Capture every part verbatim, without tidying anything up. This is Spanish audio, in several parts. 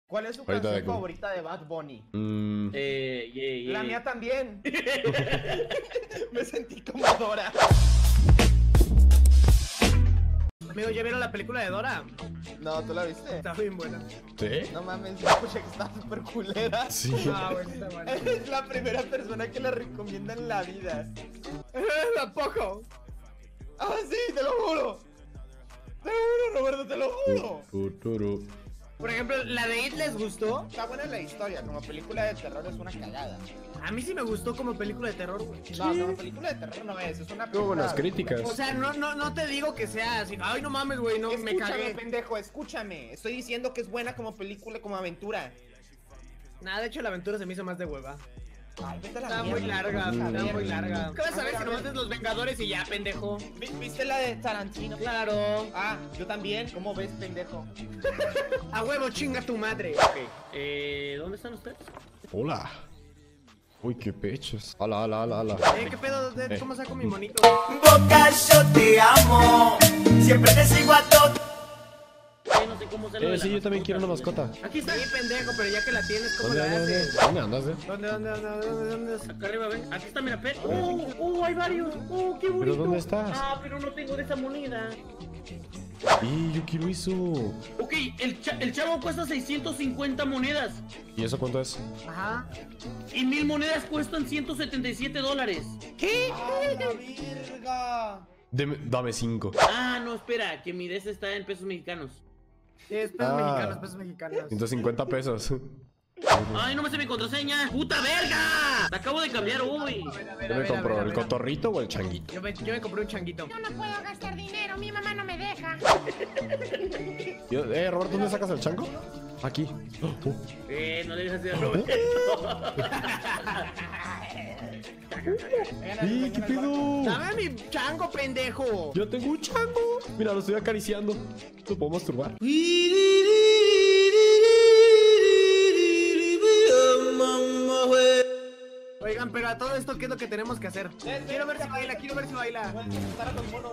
¿Cuál es su Ahorita canción vengo. favorita de Bad Bunny? Mm, Eh, yeah, yeah. La mía también. Me sentí como Dora. Amigo, ¿ya vieron la película de Dora? No, ¿tú la viste? Está bien buena. ¿Sí? No mames, yo escuché que está súper culera. Sí. Ah, bueno, está buena. Es la primera persona que la recomienda en la vida. Tampoco. Ah, sí, te lo juro. Te lo juro, Roberto, te lo juro. Tuturu. Por ejemplo, ¿la de It les gustó? Está buena la historia, como película de terror es una cagada. A mí sí me gustó como película de terror, güey. No, como película de terror no es, es una película. Tuvo buenas críticas. O sea, no, no, no te digo que sea así. Ay, no mames, güey, no, me Escúchame, cagué. pendejo, escúchame. Estoy diciendo que es buena como película, como aventura. Nada, de hecho la aventura se me hizo más de hueva. Ay, vete a la Está mierda. muy larga, A está ver. muy larga. ¿Qué vas a A ver ver, si a nomás ver. es Los Vengadores y ya, pendejo? Vi- ¿Viste la de Tarantino? Claro. Ah, yo también. ¿Cómo ves, pendejo? A huevo, chinga tu madre. Ok, eh, ¿dónde están ustedes? Hola. Uy, qué pechos. Hola, hola, hola, hola. Eh, ¿qué pedo? ¿De- Eh. ¿Cómo saco mi monito? Boca, yo te amo. Siempre te sigo a todo. Eh, no sé cómo se lo de Eh, la sí, yo también quiero una mascota. mascota. Aquí está. Sí, pendejo, pero ya que la tienes, ¿cómo ¿Dónde, la dónde, haces? dónde? ¿Dónde andas, eh? ¿Dónde, dónde, dónde, dónde, dónde es? Acá arriba, ven. Aquí está, mira, Pet. ¡Oh! ¡Oh! Hay varios. ¡Oh! ¡Qué bonito! dónde estás? Ah, pero no tengo de esa moneda. Y yo quiero eso. Ok, el, cha- el chavo cuesta seiscientos cincuenta monedas. ¿Y eso cuánto es? Ajá. Y mil monedas cuestan ciento setenta y siete dólares. ¿Qué? ¡Ah, la virga! Deme- dame cinco. Ah, no, espera, que mi D S está en pesos mexicanos. Es pesos Ah. mexicanos, pesos mexicanos. ciento cincuenta pesos. Ay, no me sé mi contraseña. ¡Puta verga! La acabo de cambiar hoy. ¿Qué me compró? ¿El cotorrito o el changuito? Yo me, yo me compré un changuito. Yo no puedo gastar dinero, mi mamá no me deja. Yo- eh, Roberto, ¿dónde sacas el chango? Aquí. Oh, Eh, no le dejas de Roberto. ¡Sí, qué pedo! Dame mi chango, pendejo. Yo tengo un chango. Mira, lo estoy acariciando. Lo puedo masturbar. Oigan, pero a todo esto, ¿qué es lo que tenemos que hacer? Quiero ver si baila, quiero ver si baila. Puedes asustar a los monos.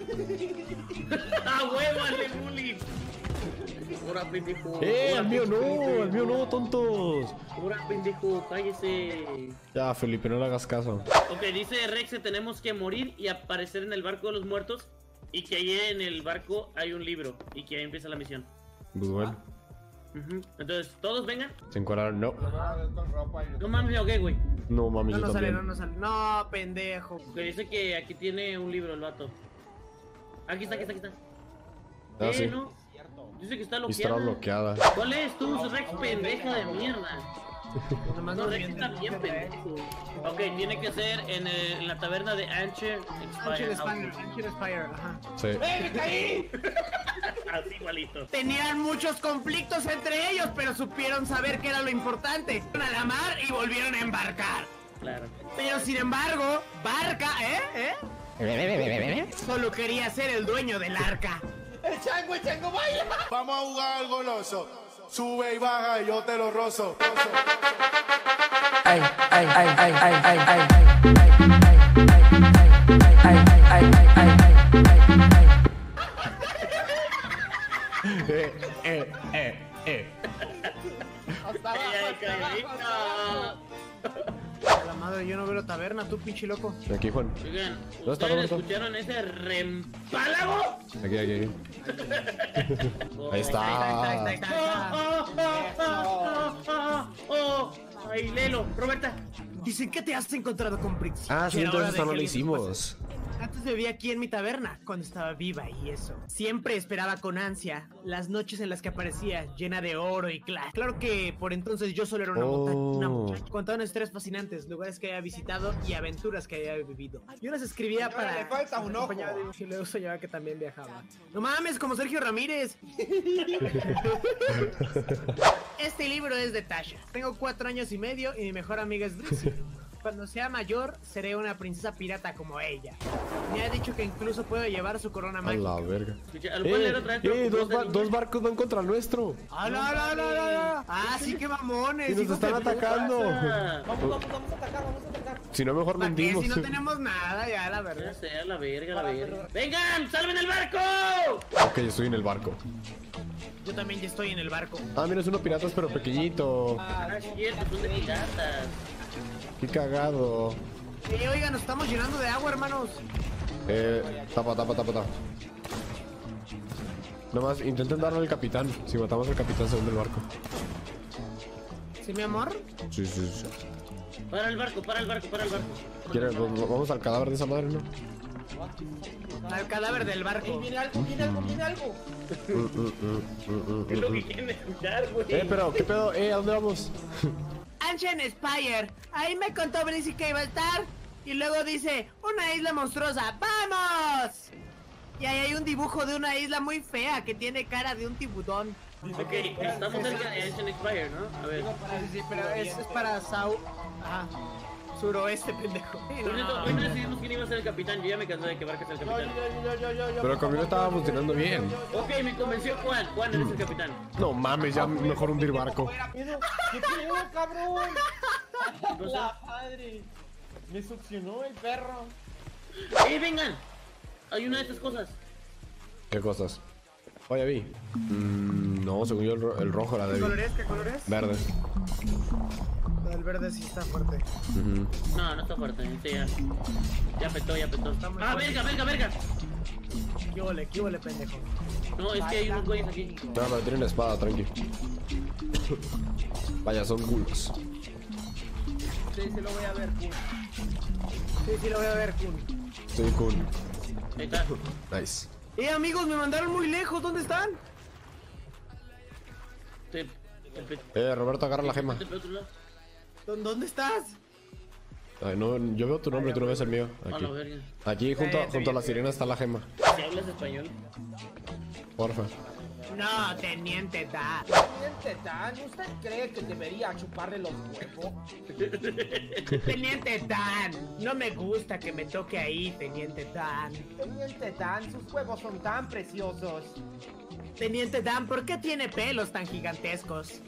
¡Ah, huevo, al de bullying! Ahora, pendejo. ¡Eh, Ahora, al mío no! pendejo. ¡Al mío no, tontos! Ahora, pendejo, cállese. Ya, Felipe, no le hagas caso. Ok, dice Rex que tenemos que morir y aparecer en el barco de los muertos. Y que ahí en el barco hay un libro. Y que ahí empieza la misión. Pues bueno, Ujú. Entonces, ¿todos vengan? se encuadraron. No, Con ropa y- No mames, me ahogué, güey. no mami, No yo nos sale, no también. nos sale. No, pendejo. Que dice que aquí tiene un libro el vato. Aquí está, aquí está, aquí está. Ah, eh, sí. no. Dice que está Y estará bloqueada. bloqueada. ¿Cuál es tú, Rex, pendeja de mierda? Nomás No, no Rex mientes, está bien, no pendejo. Ok, tiene que ser en, el- en la taberna de Ancher Anchor Expire. Spire, Anchor Spire, ajá. Sí. ¡Eh, me caí! Así igualito. Tenían muchos conflictos entre ellos, pero supieron saber qué era lo importante. Fueron a la mar y volvieron a embarcar. Claro. Pero sin embargo, Barca, ¿eh? ¿Eh? Solo quería ser el dueño del arca. ¡El chango, el chango baila! Vamos a jugar al goloso. Sube y baja y yo te lo rozo. Ay, ay, ay, ay, ay, ay, ay, ay, ay, ay, Eh, eh, eh, eh. Hasta abajo, Ay, hasta abajo, carita. hasta abajo. A la madre, yo no veo la taberna, tú pinche loco. Aquí, Juan. Oigan, ¿Dónde está ¿ustedes Roberto? escucharon ese rempálago? Aquí, aquí, aquí. Ahí está. Ahí está, ahí está, ahí está. Oh, oh, oh, oh, oh, oh. Ay, léelo, Roberta. Dicen que te has encontrado con Brix. Ah, sí, Era hora entonces de esto no que lo alguien hicimos. pase. Antes vivía aquí en mi taberna, cuando estaba viva y eso. Siempre esperaba con ansia las noches en las que aparecía, llena de oro y claro. Claro que por entonces yo solo era una, Oh. mota- una muchacha. Contaban historias fascinantes, lugares que había visitado y aventuras que había vivido. Yo las escribía Señora, para... le falta un ojo. acompañaba de un- Y luego soñaba que también viajaba. No mames, como Sergio Ramírez. Este libro es de Tasha. Tengo cuatro años y medio y mi mejor amiga es Drixie. Cuando sea mayor, seré una princesa pirata como ella. Me ha dicho que incluso puedo llevar su corona A mágica. la verga. Escucha, ¿lo pueden leer otra vez? Eh, eh, Pero dos, no ba- está en dos inglés. barcos van contra el nuestro. ¡Ala, ala, ala, ala, ala! Ah, sí, qué mamones. Y nos hijos están de puta. atacando. Ah, Vamos, vamos, vamos a atacar, vamos a atacar. Si no, mejor ¿Para qué? mentimos. Si no tenemos nada, ya, la Ya verdad. sé, a la verga, a la verga. ¡Vengan! ¡Salven el barco! Ok, estoy en el barco. Yo también ya estoy en el barco. Ah, mira, es uno piratas, pero pequeñito. Ah, es cierto, son de piratas. Qué cagado. Eh, oiga, nos estamos llenando de agua, hermanos. Eh, tapa, tapa, tapa, tapa. Nomás intenten darle al capitán. Si matamos al capitán, se hunde el barco. ¿Sí, mi amor? Sí, sí, sí. Para el barco, para el barco, para el barco. ¿Quieren? Vamos al cadáver de esa madre, ¿no? Al cadáver del Ey, barco. viene algo, viene algo, viene algo. Mm, mm, mm, mm, Es lo mm, que mm. quieren escuchar, güey. Eh, pero, ¿qué pedo? Eh, ¿a dónde vamos? Ancient Spire. Ahí me contó Brizy que iba a estar. Y luego dice, una isla monstruosa. ¡Vamos! Y ahí hay un dibujo de una isla muy fea que tiene cara de un tiburón. Ok, estamos cerca de Ancient Expire, ¿no? A ver. Sí, sí, pero es, es para Sau... Ajá. Suroeste, pendejo. Sí, Por cierto, no. hoy no decidimos quién iba a ser el capitán. Yo ya me cansé de que Barca sea el Yo, capitán. yo, yo, yo, yo, yo. Pero conmigo estaba funcionando bien. Ok, me convenció Juan. Juan, eres el capitán. No mames, ya mejor hundir barco. ¿Qué pedo? ¿Qué pedo, cabrón? pasó? La madre. Me succionó el perro. ¡Eh, vengan! Hay una de estas cosas. ¿Qué cosas? Oye, vi. Mm, no, según yo el, ro- el rojo la ¿Qué de color es? ¿Qué color es? verde. El verde sí está fuerte. Ujú. No, no está fuerte. Este ya. Ya petó, ya petó. muy ¡Ah, fuerte. verga, verga, verga! ¿Qué ole, qué ole, pendejo? No, es que hay unos güeyes aquí. No, pero tienen espada, tranqui. Vaya, son ghouls. Sí, sí lo voy a ver, Kun. Sí, sí, lo voy a ver, Kun. Estoy cool. Ahí está. Nice. Eh, amigos, me mandaron muy lejos. ¿Dónde están? Te- te pe- Eh, Roberto, agarra la gema. te pe- otro lado. ¿Dó- ¿Dónde estás? Ay, no, yo veo tu nombre, tú no ves el mío. A la Aquí. verga. Aquí junto, Ya, ya te junto a vi, la te sirena está la gema. Si hablas español. Porfa. No, teniente Da. Teniente Dan, ¿usted cree que debería chuparle los huevos? Teniente Dan. No me gusta que me toque ahí, Teniente Dan. Teniente Dan, sus huevos son tan preciosos. Teniente Dan, ¿por qué tiene pelos tan gigantescos?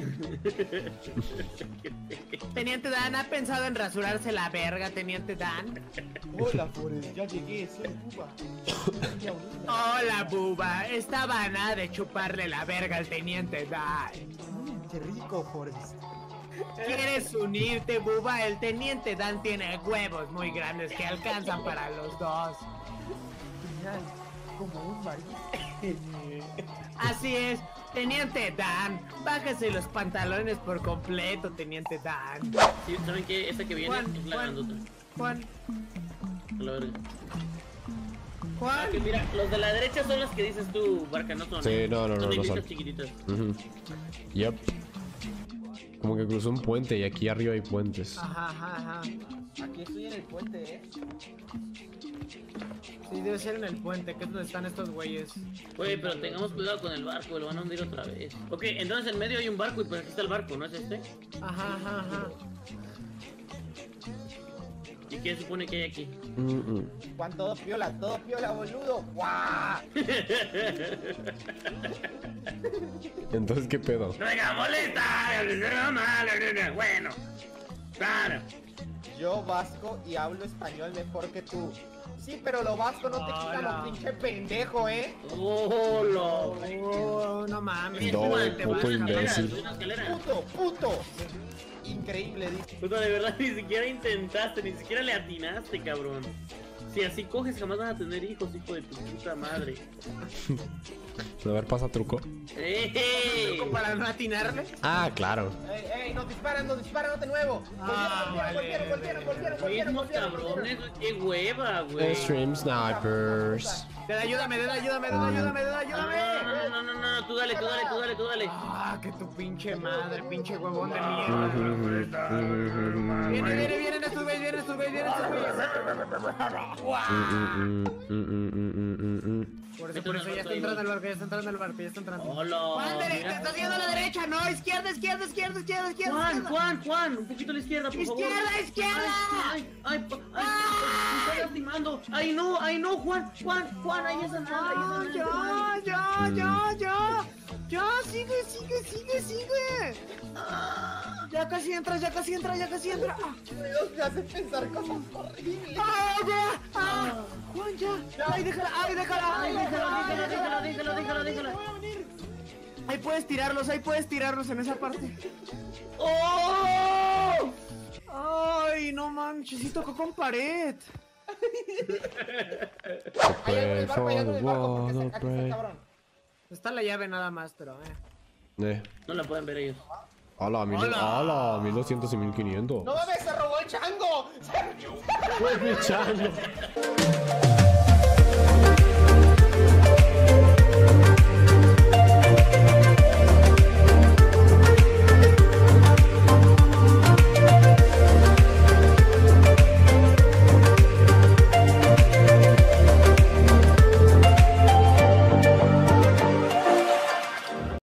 Teniente Dan, ¿ha pensado en rasurarse la verga, Teniente Dan? Hola, Forrest, ya llegué, soy Cuba. Hola, buba. Estaba a nada de chuparle la verga al Teniente Dan. Qué rico, Forrest. ¿Quieres unirte, buba? El Teniente Dan tiene huevos muy grandes que alcanzan para los dos. Genial, como un marisco. Así es, Teniente Dan. Bájese los pantalones por completo, Teniente Dan. Sí, ¿saben qué? Esta que viene Juan, es la Juan, grandota. Juan, A la verga. Juan. Que mira, los de la derecha son las que dices tú, Barca, no son. Sí, no, no, no, Son no islitas son. chiquititas. Ujú. Yep. Como que cruzó un puente y aquí arriba hay puentes. Ajá, ajá, ajá. Aquí estoy en el puente, eh. Sí, debe ser en el puente, que es donde están estos güeyes. Oye, pero tengamos cuidado con el barco, lo van a hundir otra vez. Ok, entonces en medio hay un barco y pues aquí está el barco, ¿no es este? Ajá, ajá, ajá. ¿Y qué supone que hay aquí? Mm, mm. Juan, todo piola, todo piola, boludo. ¡Guau! Entonces, ¿qué pedo? ¡Venga, molesta! Bueno, claro. Yo vasco y hablo español mejor que tú. Sí, pero lo vasco no te quita Hola. lo pinche pendejo, ¿eh? ¡Hola! Oh, no mames. No, Juan, el te puto vas a- imbécil. Una escalera. Puto, puto. Increíble, dice. Puta, de verdad ni siquiera intentaste, ni siquiera le atinaste, cabrón. Si así coges, jamás vas a tener hijos, hijo de tu puta madre. A ver, pasa truco. ¡Eh! Para no atinarle. Ah, claro. Ey, ey, nos disparan, nos disparan de nuevo. Ah, Volvieron, volvieron, volvieron, volvieron, volvieron, Mismos volvieron, cabrones, volvieron. qué hueva, güey. Stream snipers. Den ayúdame, den ayúdame, den ayúdame, den No, ayúdame. no, no, no, no, no, no, tú dale, tú dale, tú dale, tú dale. Ah, que tu pinche madre, pinche huevón de mierda. Viene, viene, vienen estos güeyes, vienen estos güeyes, vienen estos güeyes. Mm, mm, mm, mm, mm, mm. Por eso, por eso, ya está entrando al barco, ya está entrando al barco, ya está entrando. Hola. Juan, dere- te mira. estás yendo a la derecha, no, izquierda, izquierda, izquierda, izquierda, izquierda. Juan, izquierda. Juan, Juan, un poquito a la izquierda, por favor. Izquierda, izquierda. Ay, ay, pa- ay, me está lastimando. Ay, no, ay, no, Juan, Juan, Juan, ahí es nada, ahí es Ya, nada. ya, ya, ya, ya. Ya, sigue, sigue, sigue, sigue. ya casi entras, ya casi entras, ya casi entras. Ah, Dios, me hace pensar cosas horribles. ah, ya, ah, Juan, ya. Ay, déjala, ay, déjala. Ay, déjalo, déjalo, déjalo, déjalo, déjalo, déjalo. Ahí puedes tirarlos, ahí puedes tirarlos en esa parte. ¡Oh! Ay, no manches, sí tocó con pared. Hay algo en el barco, hay algo en el barco, porque Wanna se- aquí está pray. el cabrón. Está la llave nada más, pero eh. Eh. No la pueden ver ellos. Ala, mil, ala, mil doscientos y mil quinientos. ¡No mames, se robó el chango! Pues mi chango.